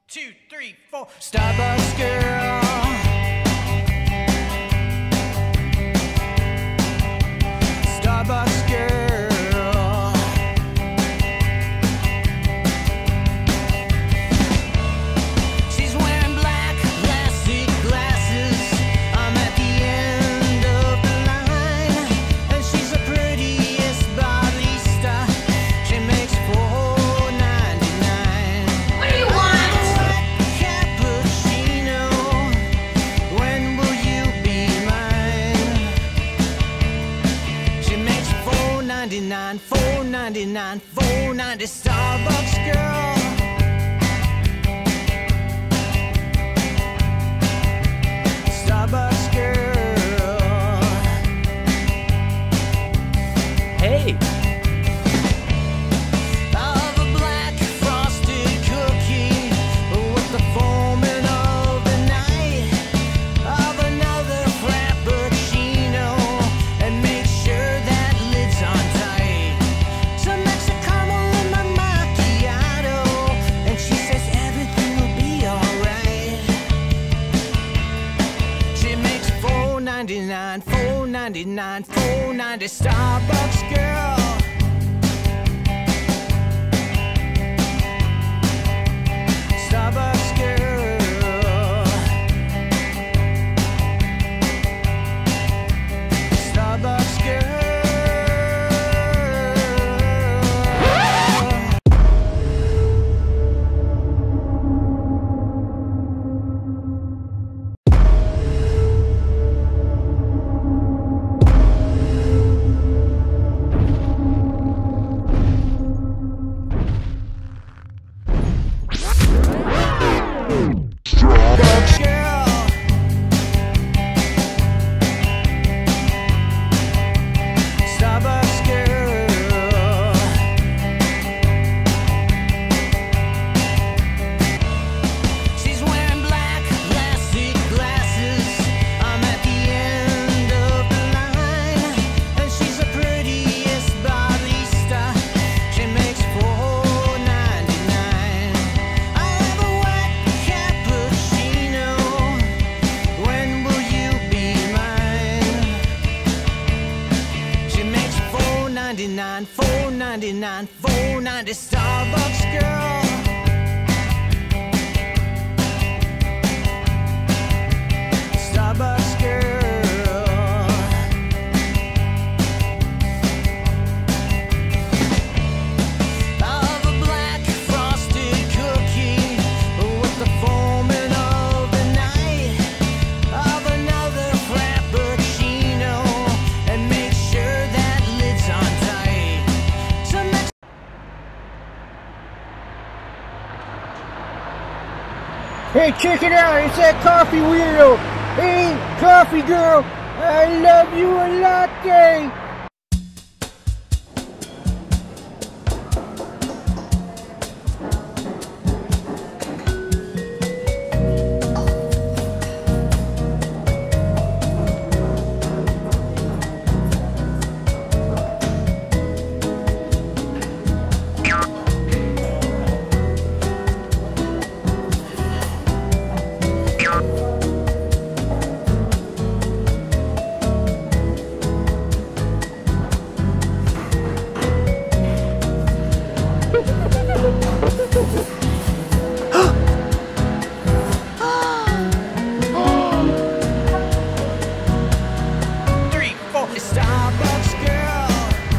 2, 3, 4. Starbucks girl. Starbucks girl. She's wearing black plastic glasses. I'm at the end of the line, and she's the prettiest barista. She makes $4.99. What do you want? Cappuccino. When will you be mine? She makes $4.99, $4.99, $4.90. Starbucks girl. Starbucks girl. Hey! Of a black frosted cookie with the foaming of the night. Of another frappuccino, and make sure that lid's on tight. Some extra caramel in my macchiato, and she says everything will be alright. She makes $4.99, $4.99, $4.90. Starbucks girl. Starbucks girl. Starbucks girl. Starbucks girl. Starbucks girl. She's wearing black plastic glasses. I'm at the end of the line, and she's the prettiest barista. She makes $4.99. I'll have a white cappuccino. When will you be mine? She makes $4.99, $4.99, $4.90. Starbucks girl. Starbucks girl. Of a black frosted cookie with the foaming of the night. Of another frappuccino, and make sure that lid's on tight. Some Hey, check it out, it's that coffee weirdo. Hey, coffee girl, I love you a latte. three, four. Starbucks girl.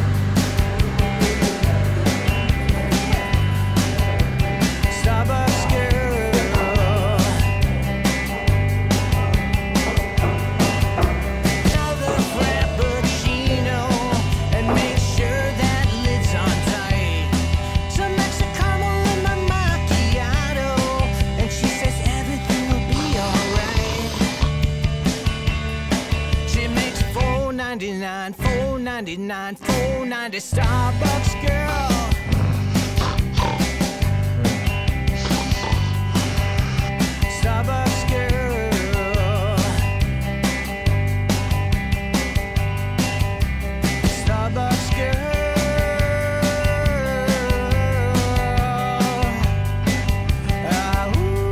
Starbucks girl. Another frappuccino, and make sure that lid's on tight. Some extra caramel in my macchiato, and she says everything will be alright. She makes $4.99, $4.99, $4.90. Starbucks girl. Starbucks girl. Starbucks girl. Ah, ooh.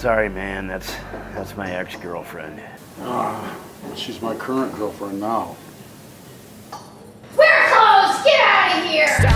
Sorry, man. That's my ex-girlfriend. She's my current girlfriend now. We're closed! Get out of here!